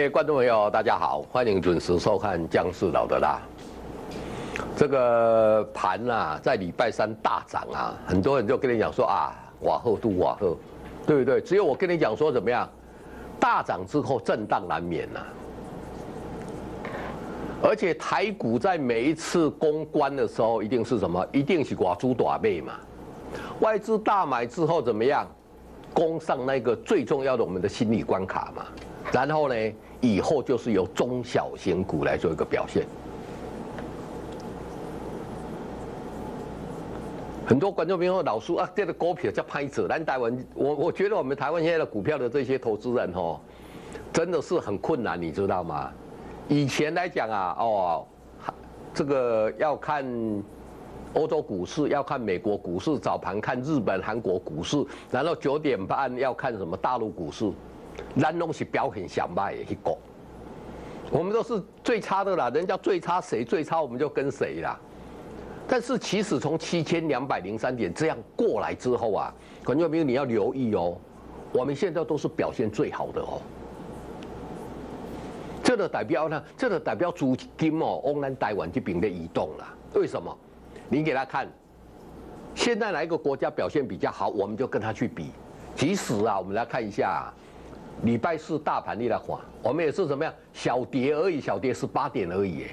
位观众朋友，大家好，欢迎准时收看《姜氏老的辣》。这个盘啊，在礼拜三大涨啊，很多人就跟你讲说啊，瓦赫都瓦赫，对不对？只有我跟你讲说怎么样，大涨之后震荡难免呐、而且台股在每一次攻关的时候，一定是什么？一定是寡猪大买嘛。外资大买之后怎么样？攻上那个最重要的我们的心理关卡嘛。然后呢，以后就是由中小型股来做一个表现。很多观众朋友老说啊，这个股票叫拍者，咱台湾，我觉得我们台湾现在的股票的这些投资人哦，真的是很困难，你知道吗？以前来讲啊，哦，这个要看欧洲股市，要看美国股市，早盘看日本、韩国股市，然后9点半要看什么大陆股市，咱拢是表现上歹的去讲，我们都是最差的啦，人家最差谁最差我们就跟谁啦。但是其实从7203点这样过来之后啊，观众朋友你要留意哦，我们现在都是表现最好的哦。这个代表呢，这个代表资金哦，往咱台湾这边的移动啦。为什么？你给他看，现在哪一个国家表现比较好，我们就跟他去比。其实啊，我们来看一下，礼拜四大盘你来看，我们也是怎么样，小跌而已，小跌18点而已。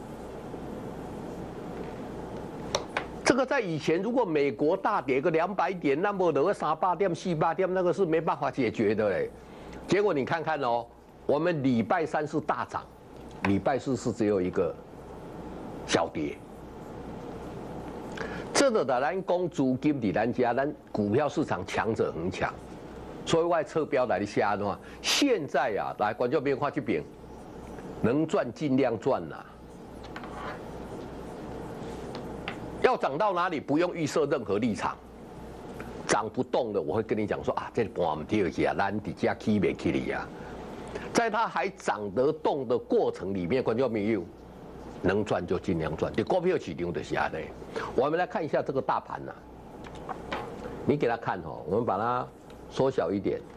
这个在以前，如果美国大跌个200点，那么那个300点、400点，那个是没办法解决的嘞。结果你看看哦。我们礼拜三是大涨，礼拜四是只有一个小跌。这个的咱讲资金在咱家，咱股票市场强者恒强，所以外侧标来下的话，现在啊，来观众朋友看这边，能赚尽量赚呐、要涨到哪里不用预设任何立场，涨不动的我会跟你讲说啊，这盘唔对去啊，咱底下起没起嚟啊。在它还涨得动的过程里面，观众朋友能赚就尽量赚。你股票市场就是安尼。我们来看一下这个大盘呐、你给他看哦，我们把它缩小一点。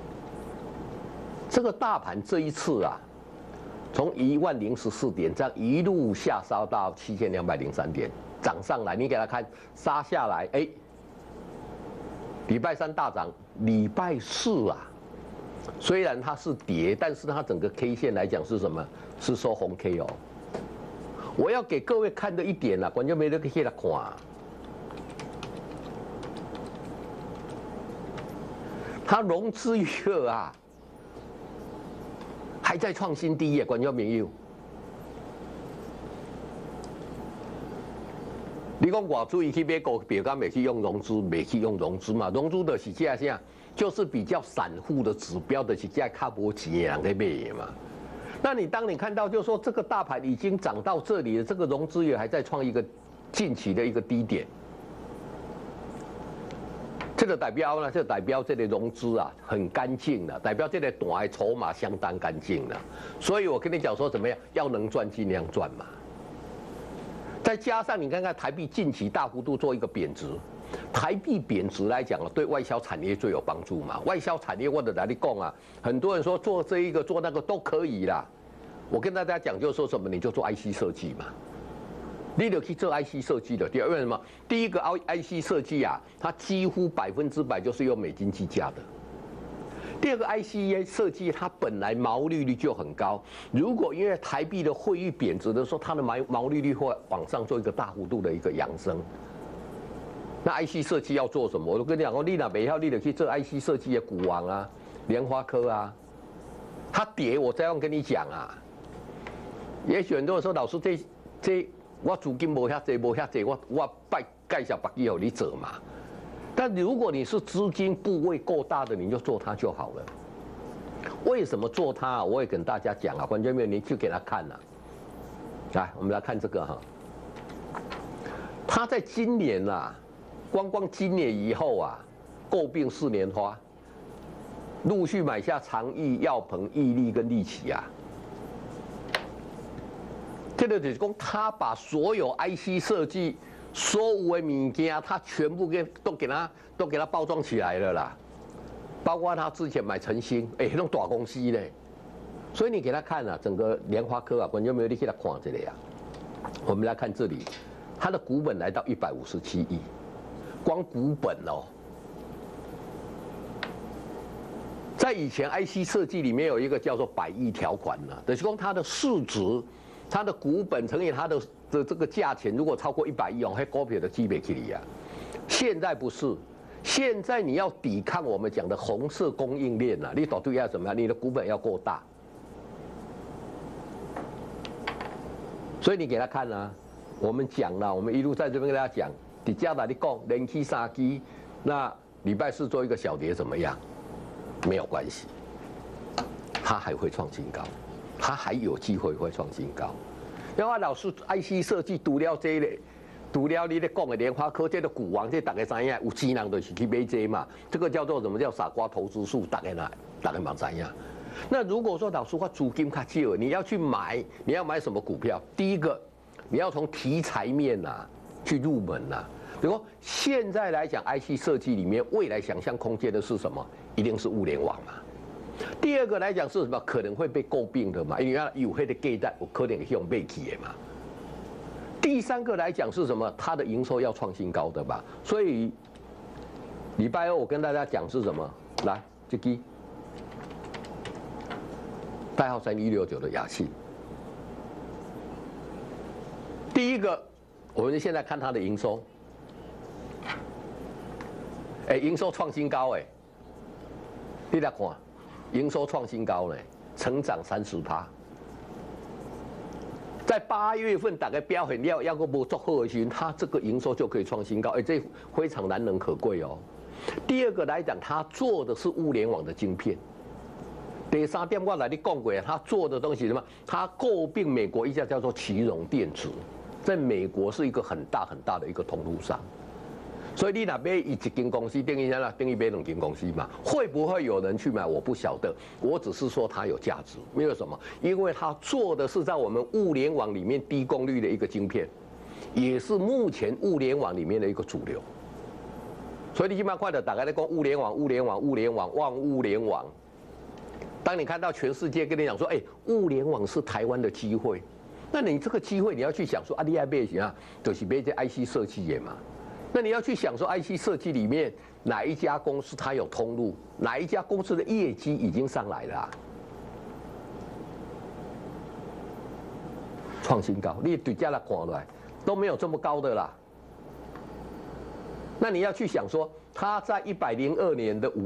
这个大盘这一次啊，从10014点这样一路下杀到7203点，涨上来，你给他看杀下来，哎，礼拜三大涨，礼拜四啊。虽然它是跌，但是它整个 K 线来讲是什么？是收红 K 哦。我要给各位看的一点啦，观众没得可以来看、啊。它融资余额啊，还在创新低耶，观众朋友。你讲外资去买股票，敢袂去用融资，袂去用融资嘛？融资的是这样。就是比较散户的指标的是在卡波企业人在买嘛。那你当你看到就是说这个大盘已经涨到这里了，这个融资也还在创一个近期的一个低点，这个代表呢，这代表这个融资啊很干净的，代表这个大的筹码相当干净的。所以我跟你讲说怎么样，要能赚尽量赚嘛。再加上你看看台币近期大幅度做一个贬值。台币贬值来讲啊，对外销产业最有帮助嘛。外销产业我的来你讲啊，很多人说做这一个做那个都可以啦。我跟大家讲，就是说什么，你就做 IC 设计嘛。你就去做 IC 设计的，第二为什么？第一个 IC 设计啊，它几乎100%就是用美金计价的。第二个 IC 设计，它本来毛利率就很高。如果因为台币的汇率贬值的时候，它的毛利率会往上做一个大幅度的一个扬升。那 IC 设计要做什么？我都跟你讲过，你哪没要你得去做 IC 设计的股王啊、联发科啊，它跌我这样跟你讲啊。也许很多人说，老师这我资金无遐济，我拜介绍别个给你做嘛。但如果你是资金部位够大的，你就做它就好了。为什么做它？我也跟大家讲啊，观众朋友你去给他看啊。来，我们来看这个哈，它在今年啊。光今年以后啊，诟病4年花，陆续买下长益、耀鹏、毅力跟力奇啊。这个就是讲，他把所有 IC 设计所有的物件，他全部都给他包装起来了啦。包括他之前买晨星，那种大公司呢， 所以你给他看啊，整个联发科啊，观众没有你给他看这里啊。我们来看这里，它的股本来到157亿，光股本哦。在以前 IC 设计里面有一个叫做100亿条款呢，等于说它的市值、它的股本乘以它的这个价钱，如果超过100亿哦，还股票的基本起里啊。现在不是，现在你要抵抗我们讲的红色供应链啊，你到底要怎么样？你的股本要够大。所以你给他看啊，我们讲了，我们一路在这边跟大家讲，底价哪里讲，连起3基，那礼拜4做一个小跌怎么样？没有关系，它还会创新高，它还有机会会创新高。因为老师 IC 设计除了这类，除了你咧讲的联发科这个股王，这大家知影，有钱人就是去买这嘛，这个叫做什么叫傻瓜投资术，大家嘛知影。那如果说老师我资金较少，你要去买，你要买什么股票？第一个，你要从题材面啊去入门啊。比如说现在来讲 ，IC 设计里面未来想象空间的是什么？一定是物联网嘛。第二个来讲是什么？可能会被诟病的嘛，因为有黑的价值，有可能用背起的嘛。第三个来讲是什么？它的营收要创新高的吧。所以礼拜2我跟大家讲是什么？来，这个。代号3169的雅信，第一个，我们现在看它的营收，营收创新高你来看，营收创新高成长30%，在8月份大概表现了，要个不做好的时候，它这个营收就可以创新高，这非常难能可贵哦。第二个来讲，它做的是物联网的晶片。第三点，我来你讲过，他做的东西什么？他诟病美国一家叫做奇荣电子，在美国是一个很大很大的一个通路商。所以你那边一间公司，等于啥啦？等于买2间公司嘛？会不会有人去买？我不晓得，我只是说它有价值，没有什么，因为它做的是在我们物联网里面低功率的一个晶片，也是目前物联网里面的一个主流。所以你起码快的，大概在讲物联网、物联网、物联网、万物联网。当你看到全世界跟你讲说，物联网是台湾的机会，那你这个机会你要去想说，你爱买什么？就是买这 IC 设计业嘛。那你要去想说 ，IC 设计里面哪一家公司它有通路，哪一家公司的业绩已经上来了，创新高，你对价来看来都没有这么高的啦。那你要去想说，它在102年的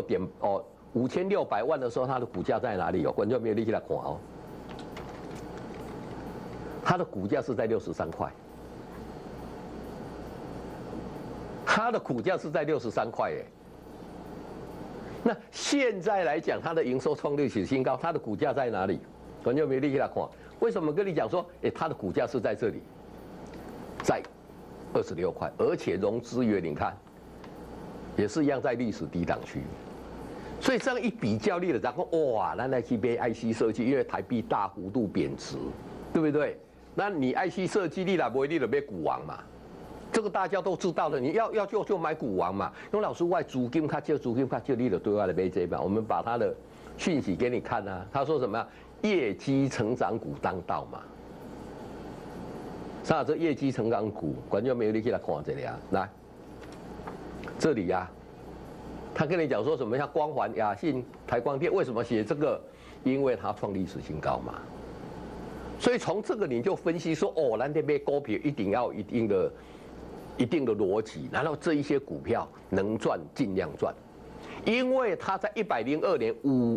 5600万的时候，它的股价在哪里？观众没有力气来看哦。它的股价是在63块，它的股价是在63块那现在来讲，它的营收创历史新高，它的股价在哪里？观众没有力气来看。为什么跟你讲说，它的股价是在这里，在26块，而且融资约你看，也是一样在历史低档区。所以这样一比较，你就然后哇，咱来去买 IC 设计，因为台币大幅度贬值，对不对？那你 IC 设计，你来买你就买股王嘛，这个大家都知道的。你要就买股王嘛。因为老师外资金较少，你就对外来买这嘛。我们把他的讯息给你看啊，他说什么呀？业绩成长股当道嘛。啥这业绩成长股，观众没有力气来看这里啊，来，这里呀。他跟你讲说什么？像光环、雅信、台光电，为什么写这个？因为它创历史新高嘛。所以从这个你就分析说，咱这边股票一定要有一定的逻辑，然后这一些股票能赚尽量赚，因为它在102年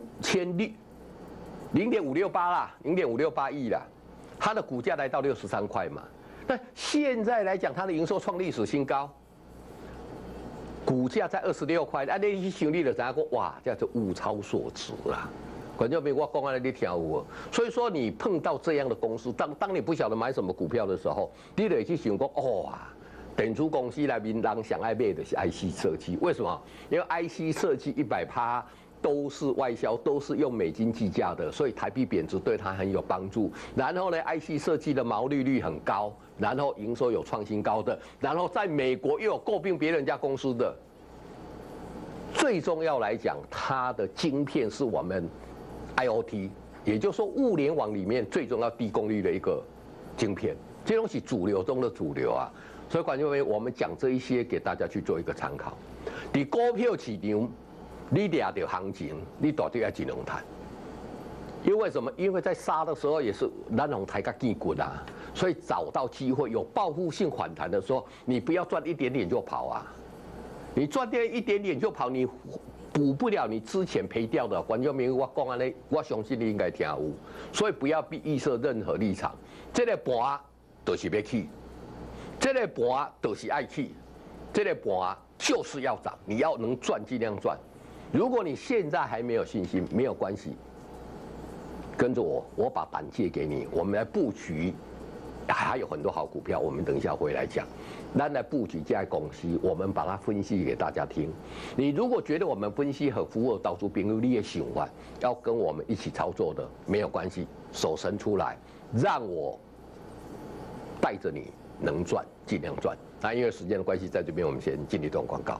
0.568啦，0.568亿啦，它的股价来到63块嘛。那现在来讲，它的营收创历史新高。股价在26块，你去想，你就知影讲，哇，这就物超所值啦。观众朋友，我讲安尼你听有无？所以说，你碰到这样的公司，当你不晓得买什么股票的时候，你得去想讲，电子公司内面人想爱买的是 IC 设计，为什么？因为 IC 设计100%都是外销，都是用美金计价的，所以台币贬值对它很有帮助。然后呢 ，IC 设计的毛利率很高。然后营收有创新高的，然后在美国又有诟病别人家公司的，最重要来讲，它的晶片是我们 IoT 也就是说物联网里面最重要低功率的一个晶片，这东西主流中的主流啊。所以，观众朋友，我们讲这一些给大家去做一个参考。在股票市场，你抓到行情，你到底要怎样谈？因为什么？因为在杀的时候也是咱红抬个见骨啊，所以找到机会有报复性反弹的时候，你不要赚一点点就跑啊！你赚掉一点点就跑，你补不了你之前赔掉的。观众朋友，我讲安尼，我相信你应该听有，所以不要预设任何立场。这个盘就是要起。这个盘就是爱去，这个盘就是要涨，你要能赚尽量赚。如果你现在还没有信心，没有关系，跟着我，我把胆借给你，我们来布局，还有很多好股票，我们等一下回来讲。咱来布局这家公司，我们把它分析给大家听。你如果觉得我们分析很符合导出朋友你也喜欢，要跟我们一起操作的，没有关系，手伸出来，让我带着你。能赚尽量赚。那因为时间的关系，在这边我们先进一段广告。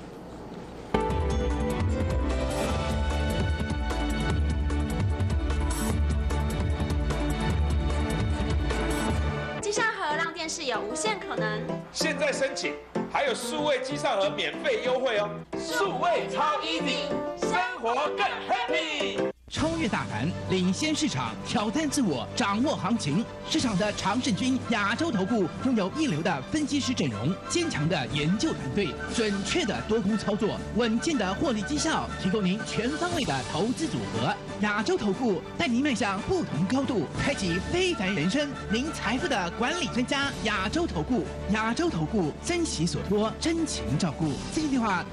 机上盒让电视有无限可能。 现在申请还有数位机上盒免费优惠哦，数位超 easy， 生活更 happy。 超越大盘，领先市场，挑战自我，掌握行情。市场的常胜军亚洲投顾拥有一流的分析师阵容，坚强的研究团队，准确的多空操作，稳健的获利绩效，提供您全方位的投资组合。亚洲投顾带您迈向不同高度，开启非凡人生。您财富的管理专家，亚洲投顾，亚洲投顾珍惜所托，真情照顾。咨询电话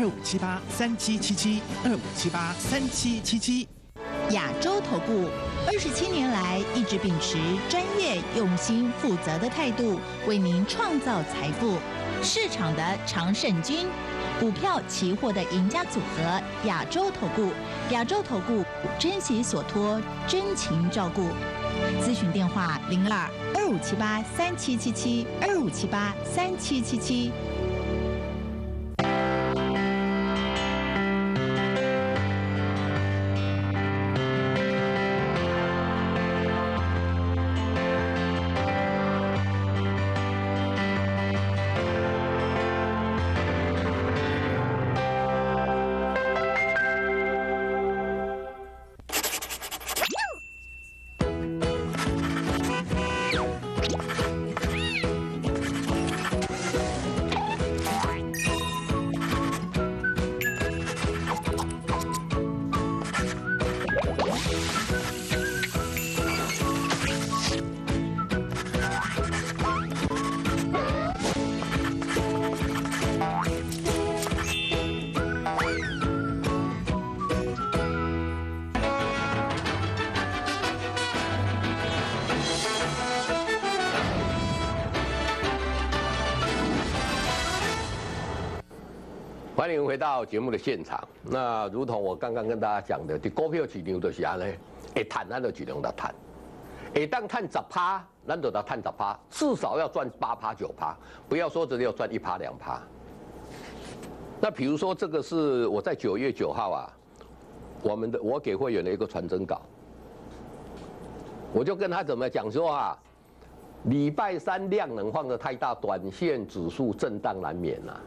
02-2578-3777，2578-3777。 亚洲投顾27年来一直秉持专业、用心、负责的态度，为您创造财富。市场的常胜军，股票、期货的赢家组合。亚洲投顾，亚洲投顾珍惜所托，真情照顾。咨询电话02-2578-3777，2578-3777。 欢迎回到节目的现场。那如同我刚刚跟大家讲的，这股票市场就是安尼，会赚咱就尽量来赚，会当赚10%，咱就来赚10%，至少要赚8%、9%，不要说只有赚1%、2%。那比如说这个是我在9月9号啊，我给会员的一个传真稿，我就跟他怎么讲说啊，礼拜3量能放得太大，短线指数震荡难免啊。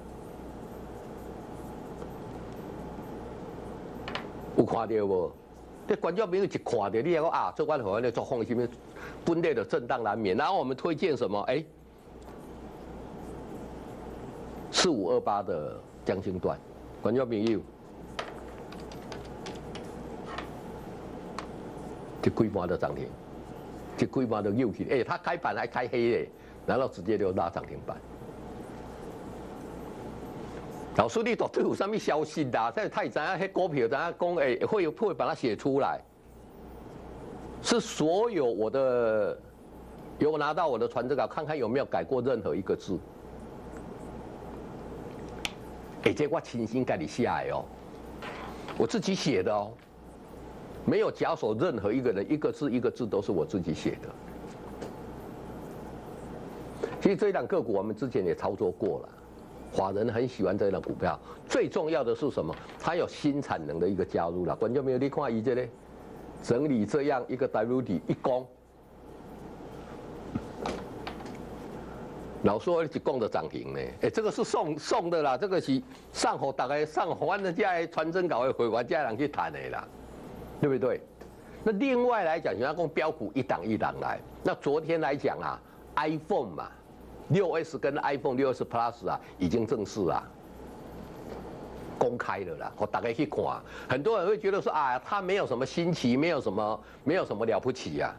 有看到无？这观众朋友一看到，你讲啊，这款好像在做空什么？本地的震荡难免。然后我们推荐什么？4528的江心段，观众朋友，这规模的涨停，这规模的又起，它开板还开黑嘞，然后直接就拉涨停板。老师，你到底有什么消息啦？在太知影迄股票，知影讲会把它写出来，是所有有拿到我的传真稿，看看有没有改过任何一个字。这我亲心给你写的哦，我自己写的哦，没有假手任何一个人，一个字一个字都是我自己写的。其实这一档个股我们之前也操作过了。法人很喜欢这档股票，最重要的是什么？它有新产能的一个加入了。观众朋友，你看伊这个整理这样一个 WD 一攻，老说一攻的涨停呢，这个是送的啦，这个是上好大概上好咱这传真稿的会员这人去谈的啦，对不对？那另外来讲，人家讲标股一档一档来，那昨天来讲啊 ，iPhone 嘛，6S 跟 iPhone 6S Plus 啊，已经正式啊公开了啦，我大家去看，很多人会觉得说啊，它没有什么新奇，没有什么了不起呀、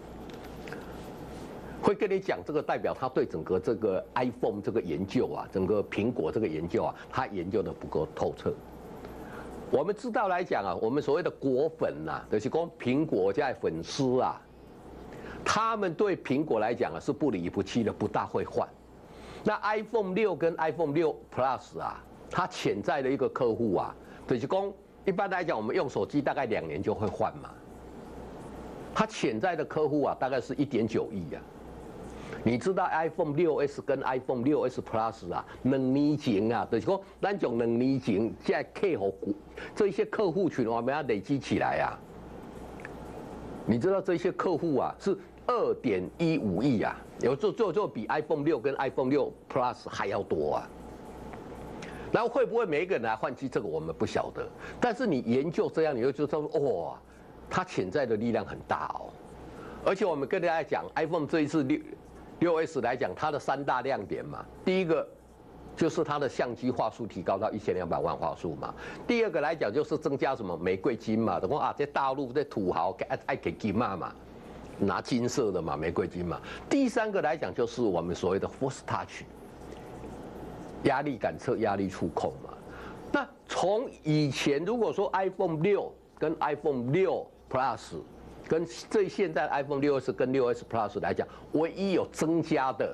会跟你讲这个代表他对整个这个 iPhone 这个研究啊，整个苹果这个研究啊，他研究的不够透彻。我们知道来讲啊，我们所谓的果粉呐、就是讲苹果家的粉丝啊，他们对苹果来讲啊是不离不弃的，不大会换。那 iPhone 6跟 iPhone 6 Plus 啊，它潜在的一个客户啊，就是讲一般来讲，我们用手机大概2年就会换嘛。它潜在的客户啊，大概是1.9亿啊。你知道 iPhone 6S 跟 iPhone 6S Plus 啊，2年前啊，就是说咱从2年前在客户这一些客户群，我们要累积起来啊。你知道这些客户啊是2.15亿啊，有就比 iPhone 6跟 iPhone 6 Plus 还要多啊。然后会不会每一个人来换机，这个我们不晓得。但是你研究这样，你就知道说，哇，它潜在的力量很大哦。而且我们跟大家讲 ，iPhone 这一次6S 来讲，它的3大亮点嘛，第一个就是它的相机画素提高到1200万画素嘛，第二个来讲就是增加什么玫瑰金嘛，等于啊，在大陆在土豪爱给金嘛，拿金色的嘛，玫瑰金嘛。第三个来讲就是我们所谓的 Force Touch， 压力感测、压力触控嘛。那从以前如果说 iPhone 6跟 iPhone 6 Plus。跟现在 iPhone 6S 跟 6S Plus 来讲，唯一有增加的，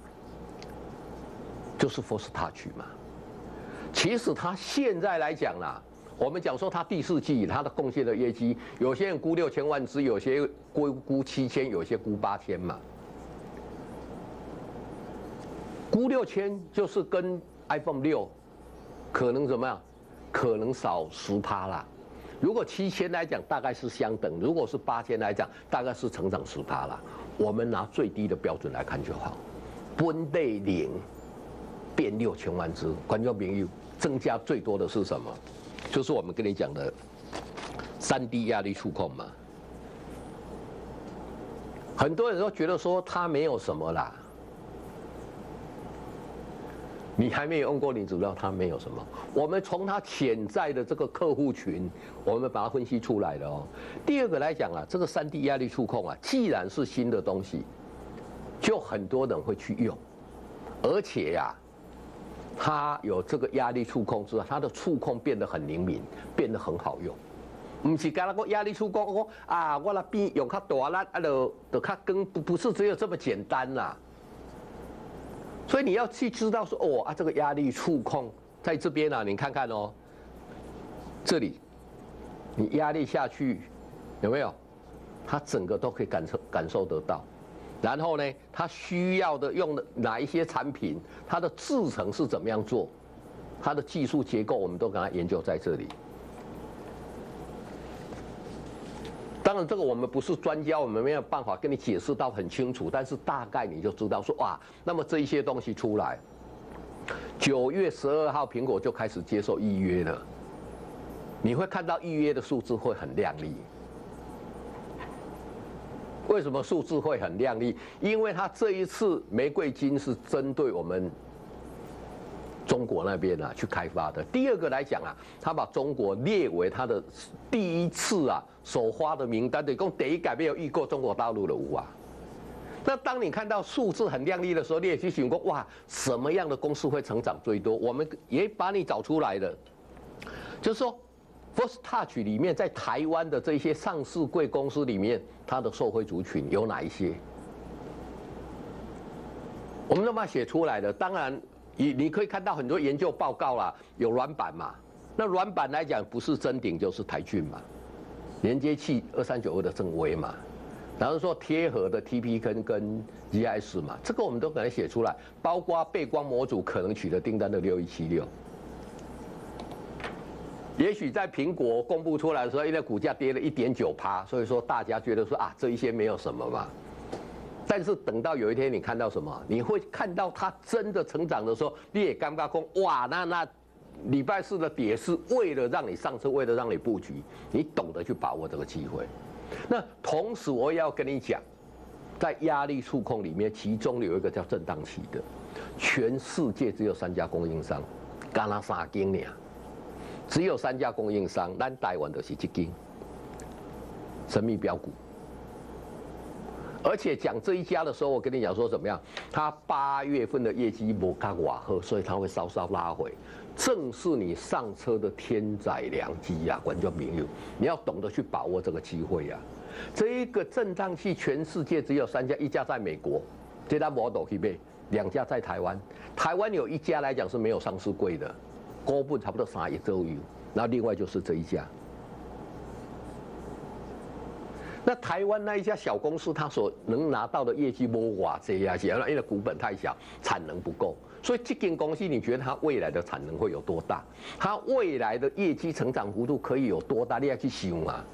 就是 Force Touch 嘛。其实它现在来讲啦，我们讲说它第4季它的贡献的业绩，有些人估6000万只，有些估7000，有些估8000嘛。估6000就是跟 iPhone 6可能怎么样？可能少10%啦。如果7000来讲，大概是相等；如果是8000来讲，大概是成长10%啦。我们拿最低的标准来看就好。本地0变6000万只，观众朋友，增加最多的是什么？就是我们跟你讲的3D 压力触控嘛。很多人都觉得说它没有什么啦。你还没有用过，你知不知道它没有什么？我们从它潜在的这个客户群，我们把它分析出来了哦。第二个来讲啊，这个3D 压力触控啊，既然是新的东西，就很多人会去用，而且呀、它有这个压力触控之后，它的触控变得很灵敏，变得很好用。不是刚才个压力触控，我啊，我那边用较大啦，啊，就较更不是只有这么简单啦。所以你要去知道说，哦啊，这个压力触控在这边啊，你看看哦，这里你压力下去有没有？它整个都可以感受得到。然后呢，它需要的用的哪一些产品，它的制程是怎么样做，它的技术结构我们都给它研究在这里。当然，这个我们不是专家，我们没有办法跟你解释到很清楚，但是大概你就知道说，哇，那么这一些东西出来，9月12号苹果就开始接受预约了，你会看到预约的数字会很亮丽。为什么数字会很亮丽？因为它这一次玫瑰金是针对我们中国那边啊去开发的。第二个来讲啊，他把中国列为他的第一次啊首发的名单，等于讲第一改没有遇过中国大陆的无啊。那当你看到数字很亮丽的时候，你也去想过哇，什么样的公司会成长最多？我们也把你找出来了，就是说 Force Touch 里面在台湾的这些上市贵公司里面，它的受惠族群有哪一些？我们都把它写出来了。当然。你可以看到很多研究报告啦，有软板嘛，那软板来讲不是臻鼎就是台骏嘛，连接器2392的正威嘛，然后说贴合的 TP 跟 GIS 嘛，这个我们都给它写出来，包括背光模组可能取得订单的6176。 也许在苹果公布出来的时候，因为股价跌了1.9%，所以说大家觉得说啊，这一些没有什么嘛。但是等到有一天你看到什么，你会看到它真的成长的时候，你也尴尬说哇，那礼拜四的跌是为了让你上车，为了让你布局，你懂得去把握这个机会。那同时我也要跟你讲，在压力触控里面，其中有一个叫震荡期的，全世界只有3家供应商，干那3间呢，只有3家供应商，咱台湾就是这间神秘标股。而且讲这一家的时候，我跟你讲说怎么样？它8月份的业绩没卡瓦赫，所以它会稍稍拉回，正是你上车的天载良机呀，观众朋友，你要懂得去把握这个机会呀。这一个震荡器，全世界只有3家，一家在美国，这家model 去买，2家在台湾。台湾有1家来讲是没有上市柜的，股本差不多3亿左右，然后另外就是这一家。那台湾那一家小公司，它所能拿到的业绩没哇这呀，因为股本太小，产能不够，所以这间公司你觉得它未来的产能会有多大？它未来的业绩成长幅度可以有多大？你要去想啊。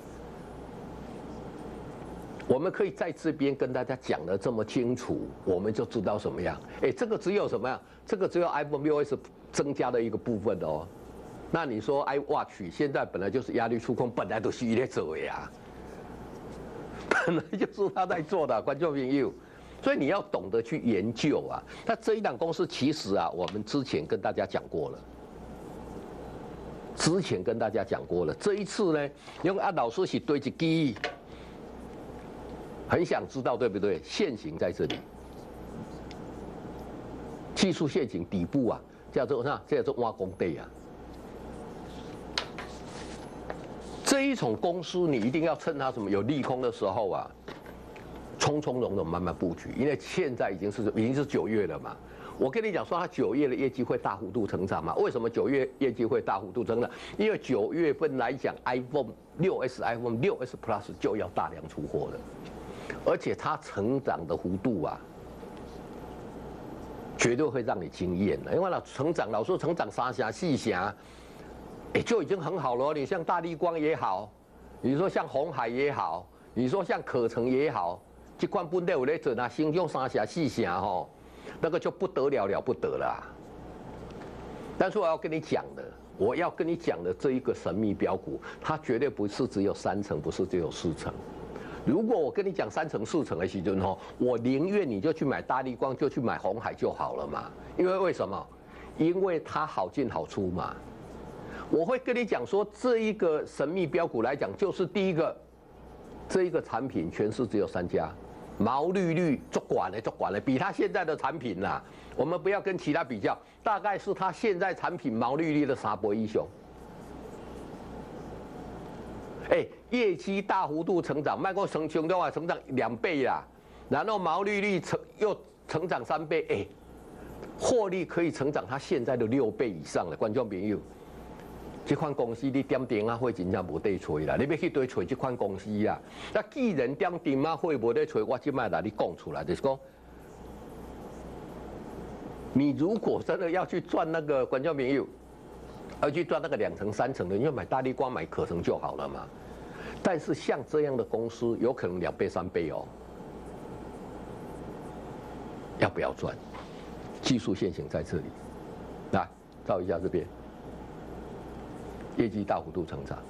我们可以在这边跟大家讲得这么清楚，我们就知道什么样？这个只有什么样？这个只有 iPhone 6s 增加的一个部分哦。那你说 iWatch 现在本来就是压力触控，本来都是在做呀。本来就是他在做的，观众朋友，所以你要懂得去研究啊。那这一档公司其实啊，我们之前跟大家讲过了，这一次呢，因为老师是对一支，很想知道对不对？线型在这里，技术线型底部啊，叫做啥？叫做挖工地啊。这一种公司，你一定要趁它什么有利空的时候啊，从容的慢慢布局，因为现在已经是9月了嘛。我跟你讲说，它9月的业绩会大幅度成长嘛？为什么9月业绩会大幅度增长？因为9月份来讲 ，iPhone 6s、iPhone 6s Plus 就要大量出货了，而且它成长的幅度啊，绝对会让你惊艳的。因为老说成长3成4成。就已经很好了。你像大立光也好，你说像鸿海也好，你说像可成也好，这款本来有在做啊，升上3成4成吼，那个就不得了不得了。但是我要跟你讲的这一个神秘标股，它绝对不是只有3成，不是只有4成。如果我跟你讲3成4成的时阵吼，我宁愿你就去买大立光，就去买鸿海就好了嘛。因为什么？因为它好进好出嘛。我会跟你讲说，这一个神秘标股来讲，就是第一个，这一个产品全市只有3家，毛利率足管了，比它现在的产品啦，我们不要跟其他比较，大概是它现在产品毛利率的3倍以上。业绩大幅度成长，卖过成的话成长2倍啦，然后毛利率又成长3倍，获利可以成长它现在的6倍以上了，观众朋友。这款公司你点电话会真正无得找啦，你要去对找这款公司啦。那既然点电话会无得找，我即摆来你讲出来，就是讲，你如果真的要去赚那个观众朋友，要去赚那个2成3成的，你就买大立光、买可成就好了嘛。但是像这样的公司，有可能2倍3倍哦，要不要赚？技术线型在这里，来照一下这边。业绩大幅度成长，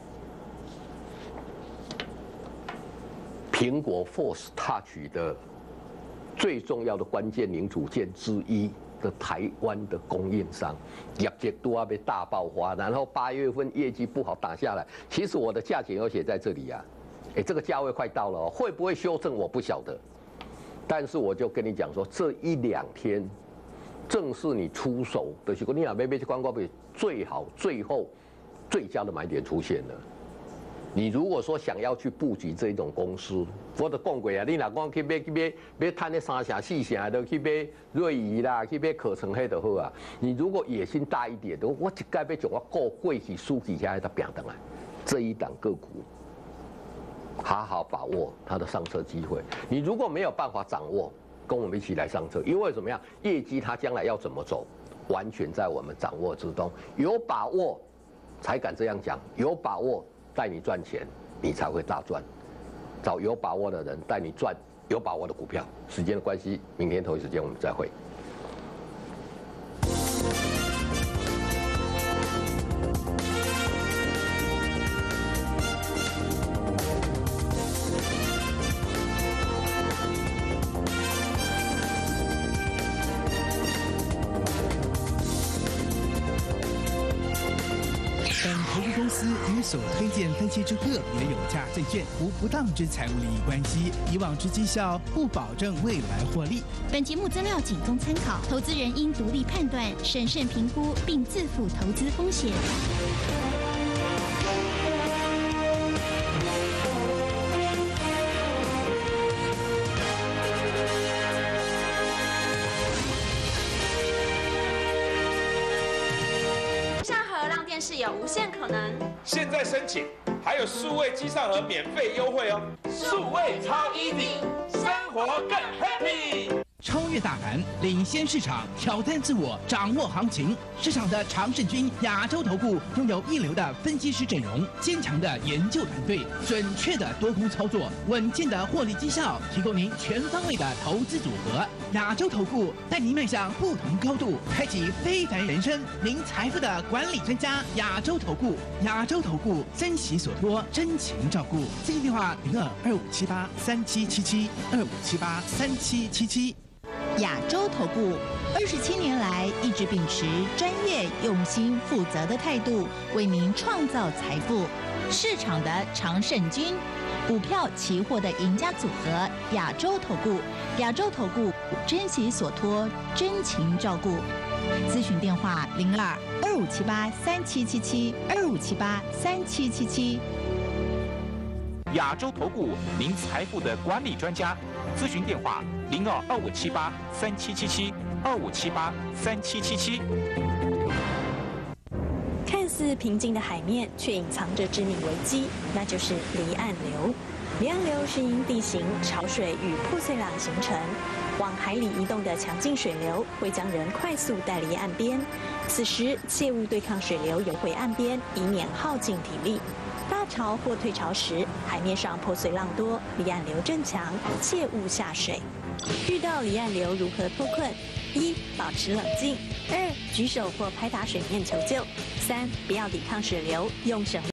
苹果 Force Touch 的最重要的关键零组件之一的台湾的供应商，业绩都要被大爆发，然后8月份业绩不好打下来。其实我的价钱有写在这里呀，这个价位快到了哦，会不会修正我不晓得，但是我就跟你讲说，这1、2天正是你出手的时候，你若要买这款股票最好最后。最佳的买点出现了。你如果说想要去布局这种公司，我都讲过啊，你若讲去买赚那3成4成的，去买瑞仪啦，去买可成黑就好啊。你如果野心大一点的，我一概要将我过去输去遐个平等啊。这一档个股，好好把握它的上车机会。你如果没有办法掌握，跟我们一起来上车，因为怎么样，业绩它将来要怎么走，完全在我们掌握之中，有把握。 才敢这样讲。有把握带你赚钱，你才会大赚。找有把握的人带你赚有把握的股票。时间的关系，明天同一时间我们再会。 本投资公司与所推荐分期之个别有价证券无不当之财务利益关系，以往之绩效不保证未来获利。 本节目资料仅供参考，投资人应独立判断、审慎评估，并自负投资风险。 电视有无限可能。 现在申请还有数位机上盒免费优惠哦，数位超 easy， 生活更 happy。 超越大盘，领先市场，挑战自我，掌握行情。市场的常胜军亚洲投顾拥有一流的分析师阵容，坚强的研究团队，准确的多空操作，稳健的获利绩效，提供您全方位的投资组合。亚洲投顾带您迈向不同高度，开启非凡人生。您财富的管理专家，亚洲投顾，亚洲投顾珍惜所托，真情照顾。咨询电话02-2578-3777，2578-3777。 亚洲投顾27年来一直秉持专业、用心、负责的态度，为您创造财富。市场的常胜军，股票、期货的赢家组合。亚洲投顾，亚洲投顾珍惜所托，真情照顾。咨询电话02-2578-3777，2578-3777。 亚洲投顾，您财富的管理专家。咨询电话02-2578-3777，2578-3777。 看似平静的海面，却隐藏着致命危机，那就是离岸流。离岸流是因地形、潮水与破碎浪形成，往海里移动的强劲水流会将人快速带离岸边。此时切勿对抗水流游回岸边，以免耗尽体力。大潮或退潮时，海面上破碎浪多，离岸流正强，切勿下水。遇到离岸流如何脱困？1. 保持冷静；2. 举手或拍打水面求救；3. 不要抵抗水流，用绳